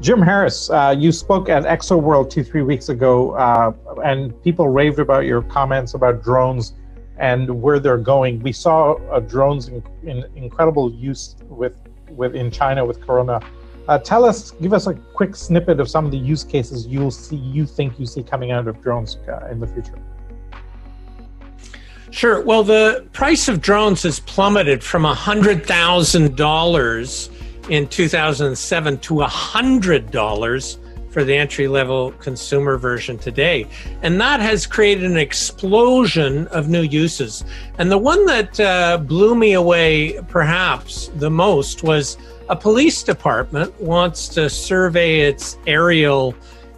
Jim Harris, you spoke at Exo World 2-3 weeks ago, and people raved about your comments about drones and where they're going. We saw drones in incredible use in China with Corona. Give us a quick snippet of some of the use cases you think you see coming out of drones in the future. Sure. Well, the price of drones has plummeted from $100,000 in 2007 to $100 for the entry-level consumer version today. And that has created an explosion of new uses. And the one that blew me away perhaps the most was a police department wants to survey its aerial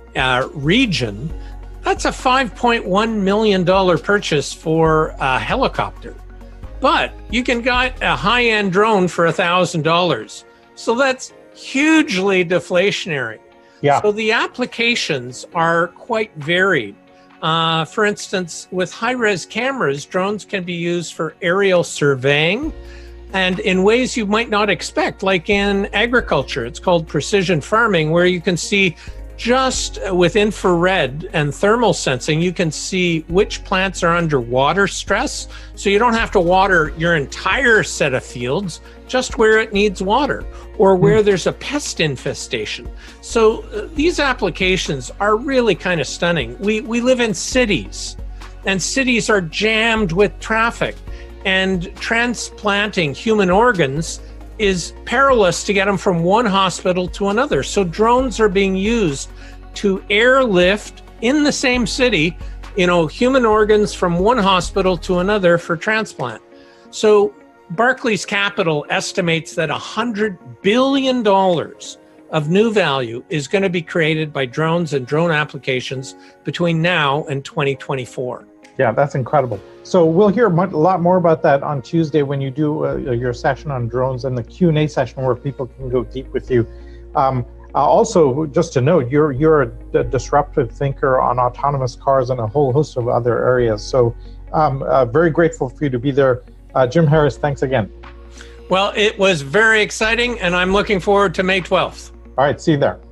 region. That's a $5.1 million purchase for a helicopter. But you can get a high-end drone for $1,000. So that's hugely deflationary. Yeah. So the applications are quite varied. For instance, with high-res cameras, drones can be used for aerial surveying and in ways you might not expect, like in agriculture. It's called precision farming, where you can see just with infrared and thermal sensing, you can see which plants are under water stress. So you don't have to water your entire set of fields, just where it needs water or where there's a pest infestation. So these applications are really kind of stunning. We live in cities, and cities are jammed with traffic, and transplanting human organs is perilous to get them from one hospital to another. So drones are being used to airlift in the same city, human organs from one hospital to another for transplant. So Barclays Capital estimates that $100 billion of new value is going to be created by drones and drone applications between now and 2024. Yeah, that's incredible. So we'll hear a lot more about that on Tuesday when you do your session on drones and the Q&A session where people can go deep with you. Also, just to note, you're a disruptive thinker on autonomous cars and a whole host of other areas. So very grateful for you to be there. Jim Harris, thanks again. Well, it was very exciting, and I'm looking forward to May 12th. All right, see you there.